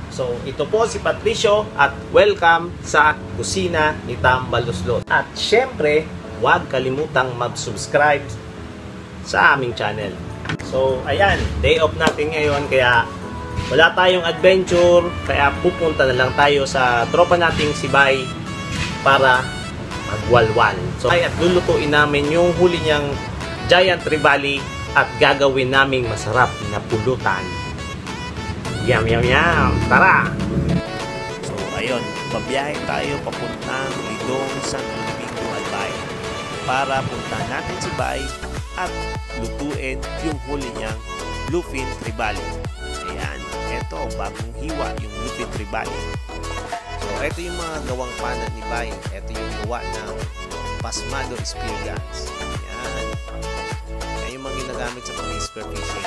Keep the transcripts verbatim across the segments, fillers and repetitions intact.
So, ito po si Patricio at welcome sa kusina ni Tam Baluslot. At syempre, huwag kalimutang mag-subscribe sa aming channel. So, ayan, day off natin ngayon kaya wala tayong adventure, kaya pupunta na lang tayo sa tropa nating si Bay para magwalwal. So, ay at lulutuin namin yung huli niyang giant trevally at gagawin naming masarap na pulutan. Yum, yum, yum! Tara! So, ayun, babiyahe tayo papuntang Lidong San Domingo, Albay para puntahan natin si Bay at lutuin yung huli niyang bluefin trevally. Ayan, eto, bagong hiwa yung bluefin trevally. So, eto yung mga gawang pana ni Bay. Eto yung gawa ng pasmado experience. Ayan. Ayan yung mga ginagamit sa pang-spear fishing.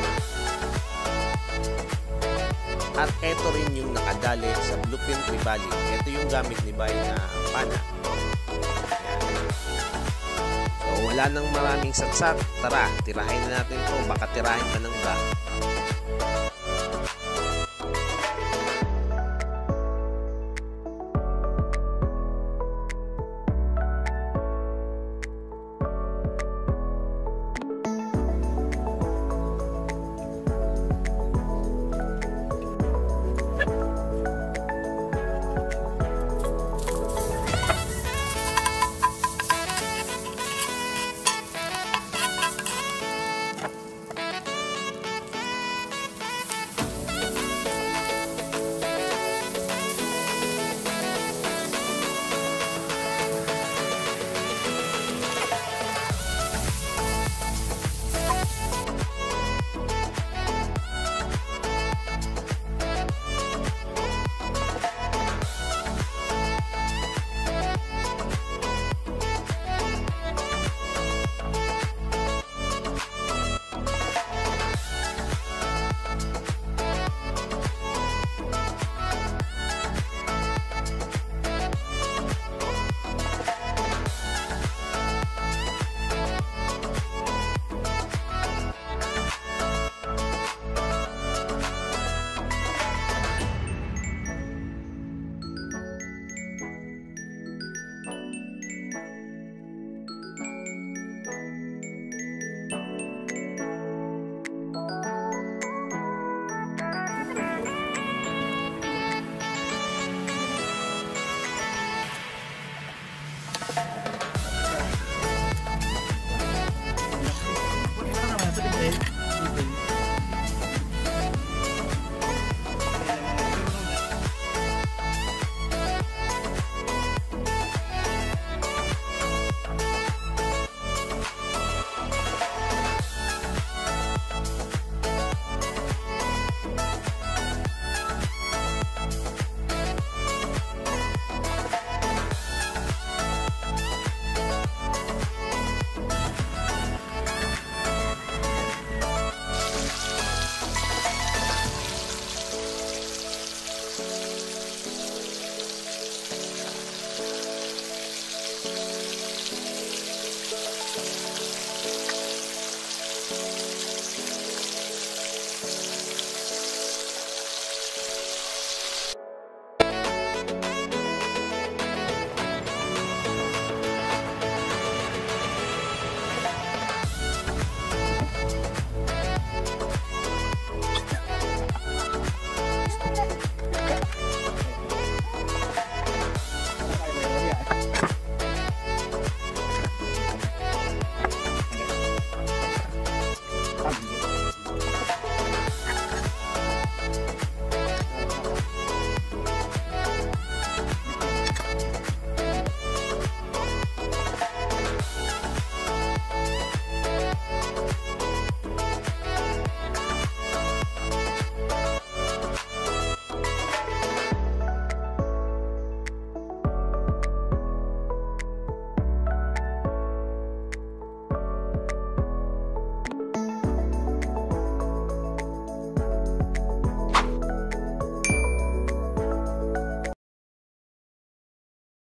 At eto rin yung nakadali sa bluefin trevally. Eto yung gamit ni Bay na pana. Ayan. So, wala nang maraming saksak. Tara, tirahin na natin to. Baka tirahin pa ng ba.